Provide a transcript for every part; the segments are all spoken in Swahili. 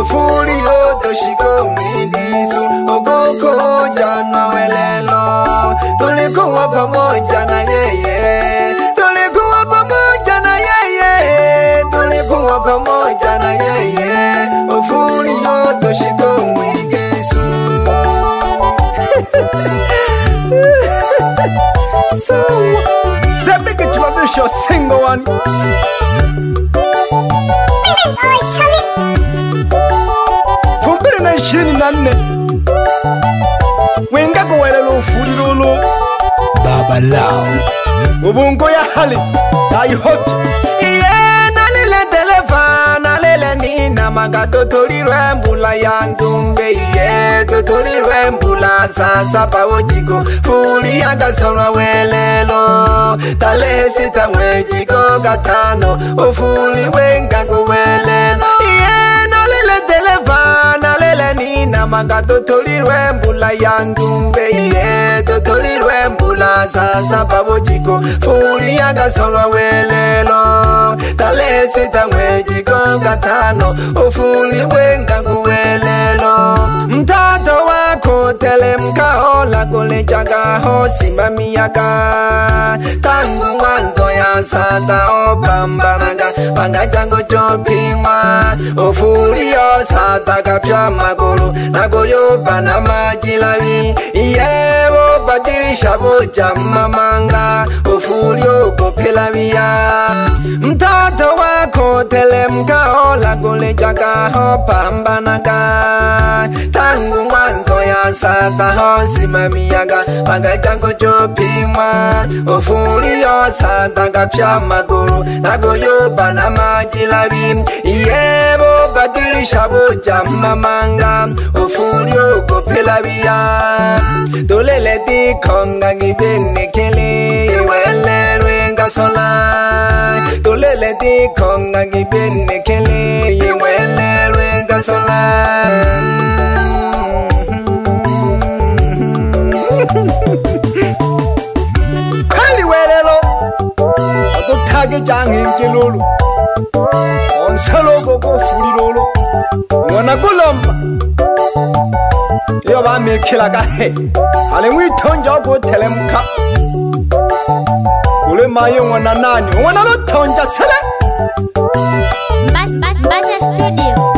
ofulio toshiko mwigisu ogoko jana welelo tulikuwa pamoja na yeye tulikuwa pamoja na yeye tulikuwa pamoja na yeye ofulio toshiko mwigisu so the big traditional single one Fumbile na shini nane Wenga kuwele lo furi lolo Baba lao Ubungo ya hali I hope Iye nalile telefa Nalile nina Maga totori rembula ya nzumbe Iye totori rembula Sasa pa ojiko Furi ya gasora welelo Tale sita mwejiko gatano Ofuri wenga kuwelelo Iye nalile telefa Nalile nina Maga totori rembula ya nzumbe Iye totori rembula Sasa pa ojiko Furi ya gasora welelo Tale sita mwejiko gatano Ofuri wenga kuwelelo Mtato wako telemka hola kulechaga ho simamiyaga Tangu mwanzo ya sata opambanaga Panga chango chopimwa Ofurio sata kapya magulu Nagoyoba na majilavi Iyevo badirisha bocha mamanga Ofurio kopilavia Mtato wako telemka hola kulechaga ho pambanaga Tangu mwanzo ya sata ho simamiyaga Panga chango chopimwa Ofurio sata kapya magulu Nagoyoba na majilavi Iyevo badirisha bocha mamanga Ofurio kopilavia Tulele di konga ngibene kele Iwele rwenga sola Tulele di konga ngibene kele Iwele rwenga sola Kweli welelo Oto tage jangi mkelolo Onsalo koko furi lolo Mwana kulomba Yo ba mekila kahe Ale mwi tonja ko telemka Kule mayo mwana nani Mwana lo tonja sele Basha Studio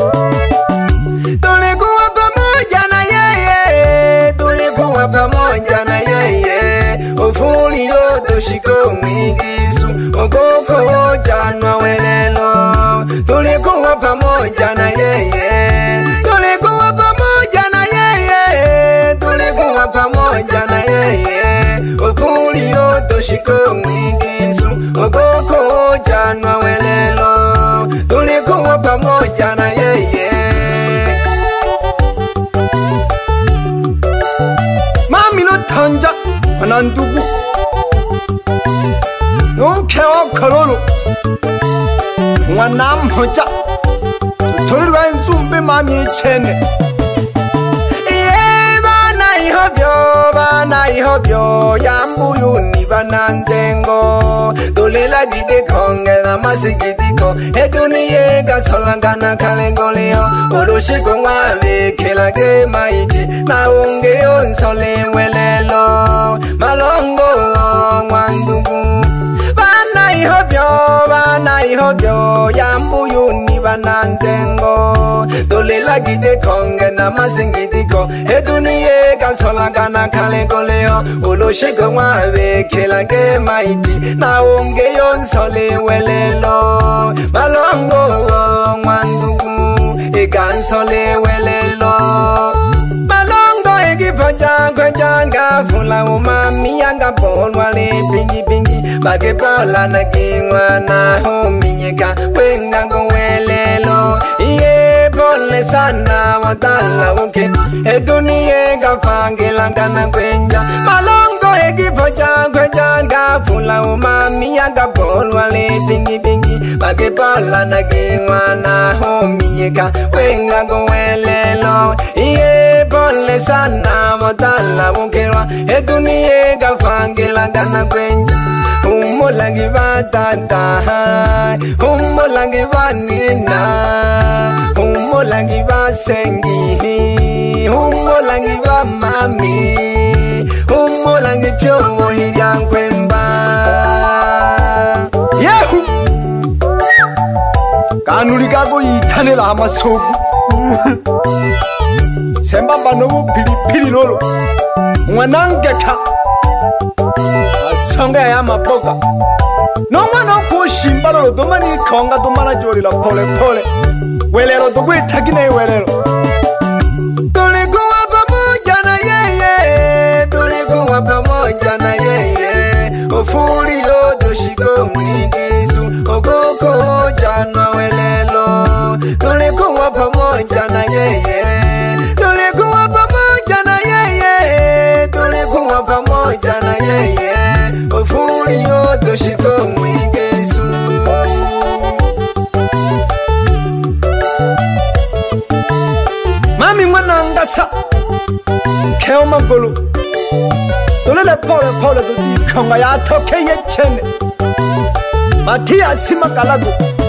Tulikuwa pamoja na yeye Tulikuwa pamoja na yeye Ofuli yoto shiko mwigisu Ogoko janwa welelo Tulikuwa pamoja na yeye Tulikuwa pamoja na yeye Tulikuwa pamoja na yeye Ofuli yoto shiko mwigisu Ogoko janwa welelo Tulikuwa pamoja na yeye Mami lo tanja Manandugu Nonkewa kololo Mwana mhoja Tutoriwa nzumbe mami chene Bana ihobyo Yambuyu ni bananzengo Dolela jide konge na masikitiko Eduniye gasolangana kalengoleo Oroshiko mwawe kila ge maiti Na unge onsole welelo Malongo mwandugu Bana ihobyo Yambuyu ni bananzengo Dolela jide konge na masikitiko Eduniye gasolangana kalengoleo Oroshiko mwawe kila ge maiti Na unge onsole welelo Malongo mwandugu Igansole welelo Malongo egipoja kwejanga Fula umami yanga polwa le pingi pingi Bagebola na gingwa na homiyeka Wengango welelo Iye pole sana watala uke Eduniye gafangela ngana kwenja Malongo egipoja kwejanga Fula umami yanga polwa le pingi pingi Bagebola na gingwa na homiyeka Wengango welelo Iye pole sana watala uke Eduniye gafangela ngana kwenja Umola Umulangi ba tata, umulangi ba nina, umulangi ba sengi, umulangi ba mami, umulangi pyo hiryankwemba. Yehu kanuri kago yitanela amasoku sembamba nobu pilipili lolo mwanangeka asonga ya mapoka no mwana kushimba lolo domani konga domana jorila pole pole welelo dogwetagine welelo tulikuwa pamoja na yeye, tulikuwa pamoja na yeye, ofuli yodoshiko mwigisu ogoko jana welelo tulikuwa pamoja na yeye, tulikuwa pamoja na yeye, tulikuwa pamoja na yeye, ofuli yodoshiko mwigisu. Mami mwana ngasa keo magolo dolele pole pole do di konga ya toke yechene Matia sima kalago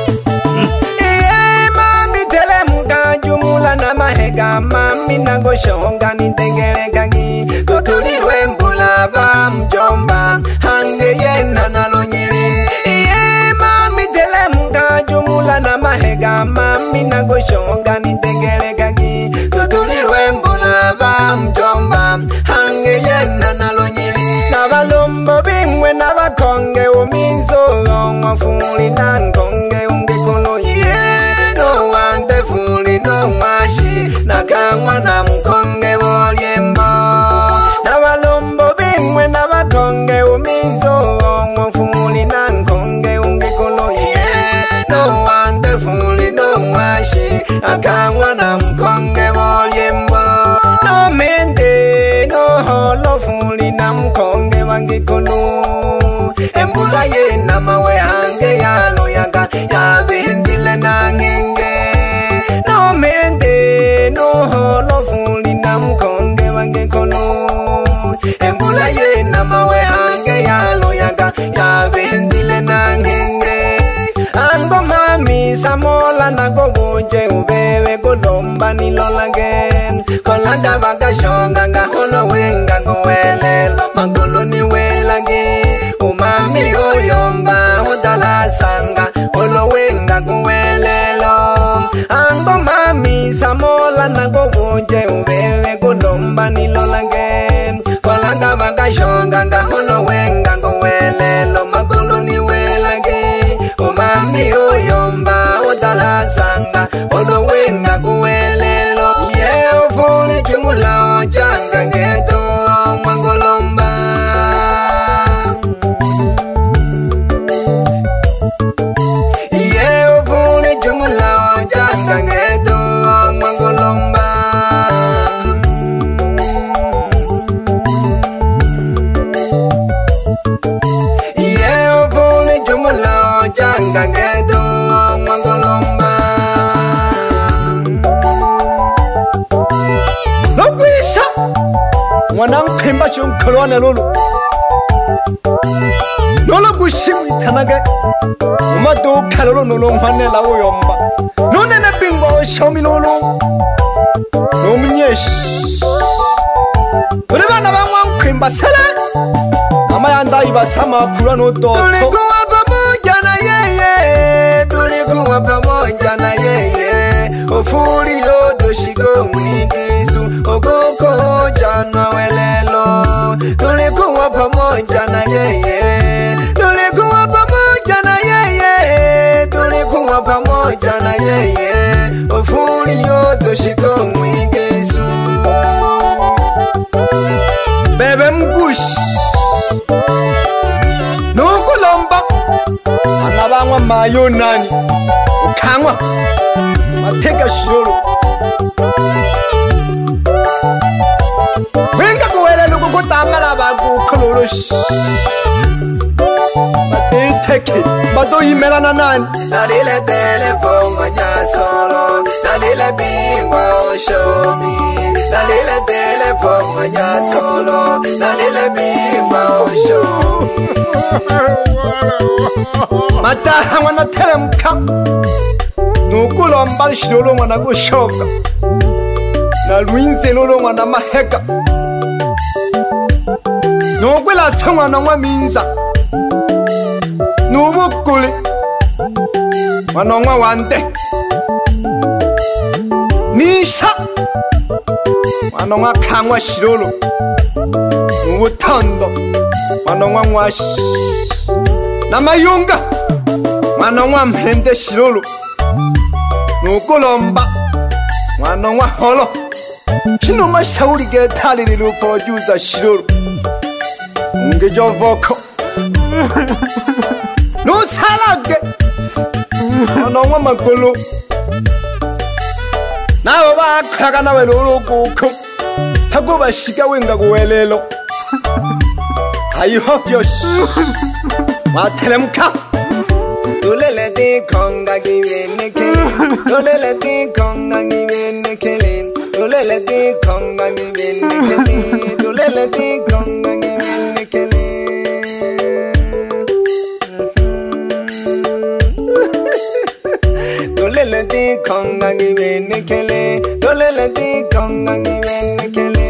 mami tele mga jumula na mahega mami nago shonga nitengele gangi tutulirwe mbula ba mjomba hange yena nalonyiri mami tele mga jumula na mahega mami nago shonga nitengele gangi tutulirwe mbula ba mjomba hange yena nalonyiri nabalombo bingwe nabakonge uminzo ngofuli nangonge ungekolo no wante fuli no mashi nakangwa na mkonge bolyembo nabalombo bingwe nabakonge uminzo ngofuli nangonge ungekolo no wante fuli no mashi nakangwa na mkonge bolyembo no mende no holo fuli na mkonge wangekolo embula yena mawe hange yalo yaga yabindile nangenge no mende no holo fuli na mkonge wangekono embula yena mawe hange yalo yaga yabindile nangenge ango mami samola na gogoje ubewe golomba nilolange kolanda bagashonga ngaholo wenga ngowelelo magolo ni welange umami oyomba udala sanga olo wenga ngowelelo ango mami samola na gogoje ubewe golomba nilolange kolanda bagashonga ngaholo wenga ngowelelo magolo ni welange umami oyomba udala sanga olo wenga ngowelelo ufuli jumula ojanga ngeto mwangolomba ufuli jumula ojanga ngeto mwangolomba ufuli jumula ojanga ngeto mwangolomba Wanang kemba chung kolwane lolo Nolo gushimi tanage Umado kalolo nolo mwane lao yomba None na bingo shomi lolo Nomnyesh Ureba na bangwang kemba sala Nama yanda iba sama kurano to Tulikuwa pamoja na yeye Tulikuwa pamoja na yeye Ofuli yodo shigo mwigisu Ogoko jana welelo tulikuwa pamoja na yeye tulikuwa pamoja na yeye tulikuwa pamoja na yeye ofuli yodo shiko mwigisu bebe mgush nukulomba anabangwa mayonani ukangwa mateka shirolo wenga kuwelela ukukutamala baku kololo batiteke Bato imelana nani Nalile telefongo nya solo Nalile bingwa oshomi Nalile telefongo nya solo Nalile bingwa oshomi Mataha wana telemka Nukulo mbali shirolo wana kushoka Na luinze lolo wana maheka Nukwila sangwa na mwaminza Nubukuli Wanongwa wande Nisha Wanongwa kangwa shirolo Nubutondo Wanongwa mwashi Namayunga Wanongwa mhende shirolo Nukulomba Wanongwa holo Shino mashauri getali lilu producer shirolo Ungejo voko No salage Wanongwa magolo Nawa wakaka na welolo kuku Hago bashika wenga kuwelelo I hope you're Matelemka Dulele di konga givene kele Dulele di konga givene kele Dulele di konga givene kele Dulele di konga givene kele Dulele di konga givene kele Dulele di konga givene kele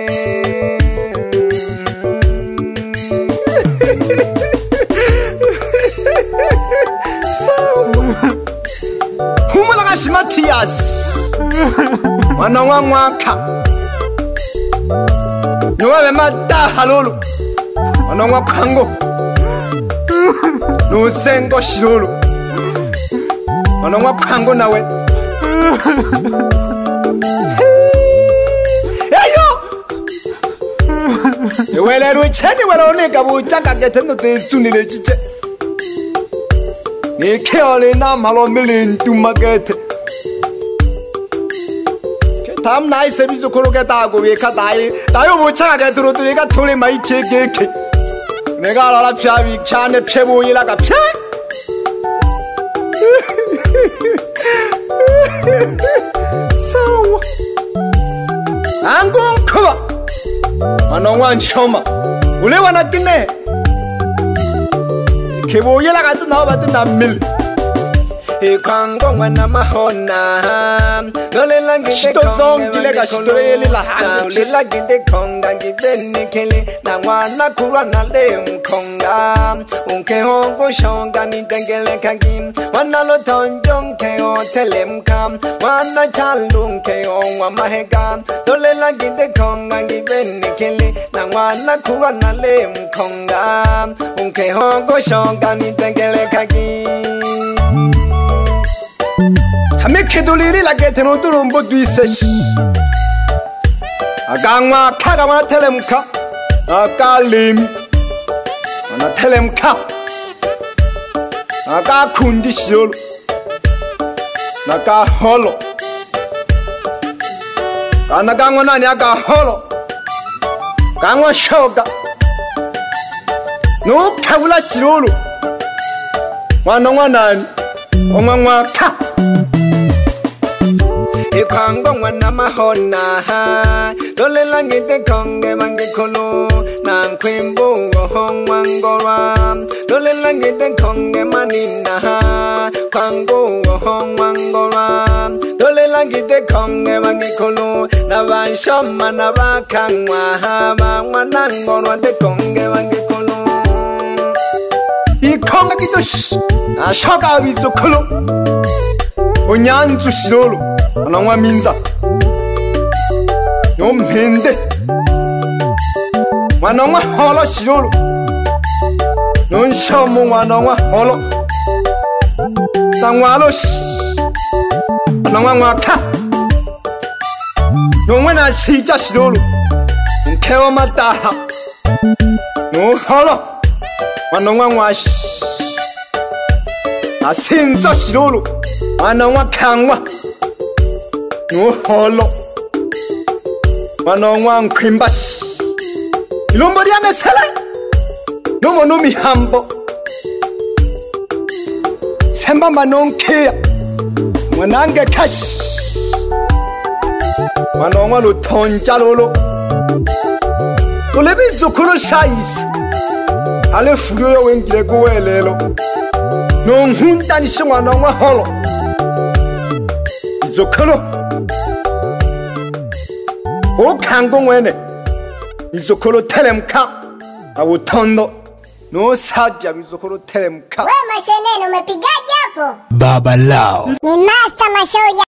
Humulagashi Matias Wanongwa mwaka Nuwewe mata halulu Wanongwa kango Nusengo shirulu Wanongwa kango nawe Eyo Ewele rucheni waloneka buchaka getendo tesunile chiche Nikeole na malo milintu magete Tam nai sebizu koloke tago weka dai Dayo buchaka geturo tureka tole mai chegeke Nega lala pyavi chane pyebu ilaga pya Sawa Angung kuwa Wanongwa nchoma Ule wanakine Kebo yela katu na wabatu na mil Ikwango mwana mahona Dolela gide konga Shitolela Dolela gide konga gibene kele Na wana kurwa na le mkonga Unke hongo shonga ni dengele kagim Wana lo tonjong ke o telemka Wana chalung ke o wamahega Dolela gide konga gibene kele Na wana kurwa na le mkonga Unke hongo shonga ni dengele kagim Hamike doliri la gete no turumbo duisesh Agangwa kaga wana telemka Aga lemi Wana telemka Aga kundi shirolo Naga holo Kanagangwa nani aga holo Gangwa shoga No kawula shirolo Wanongwa nani Ongwa ka Ikwango mwana mahona Dolela ngite konge mangikolo Na nkwimbo wohongwa ngorwa Dolela ngite konge manina Kwango wohongwa ngorwa Dolela ngite konge mangikolo Na vanshoma na vakangwa Mwana ngorwa de konge mangikolo Ikonga kito shoka abizo kolo Onyanzu shirolo Wanongwa minza Mhende Wanongwa holo shirolo Nshomo wanongwa holo Tangwalo Wanongwa mwaka Mwena shija shirolo Nkewa mataha Holo Wanongwa mwashi Asinzo shirolo Wanongwa kangwa holo Wanongwa nkwimbashi Ilombo liane sele Nomo no mihambo temba manonkia mwanange kash manongwa lutonja lolo ulebizo kulo shayisi ale fuyo yo wengile kuwelelo nonghunta ni shingwa nongwa holo izo kulo okango mwene izo kulo telemka awutondo no saja izo kulo telemka wewe masheneno umepigaje hapo baba lao ni master mashoja